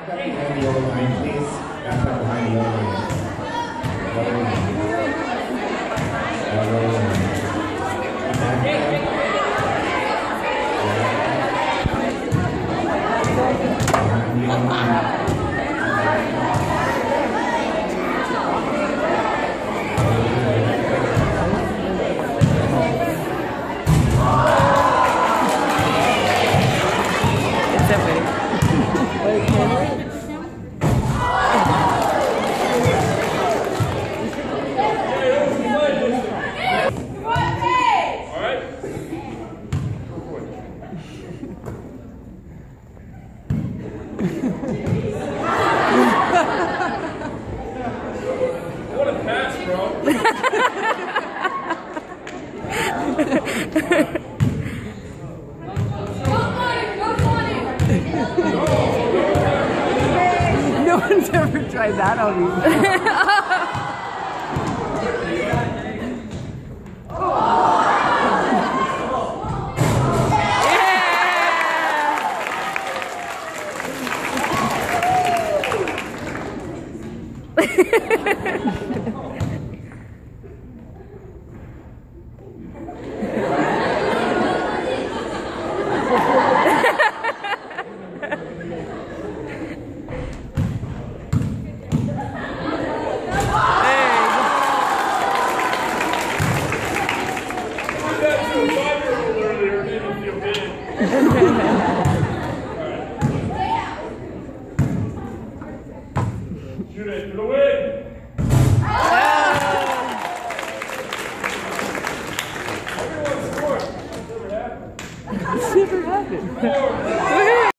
Back up behind the yellow line, please. Back up behind the yellow line. Yellow line. Yellow line. Back up. Behind the yellow line. What a pass, bro. No one's ever tried that on me. Yeah!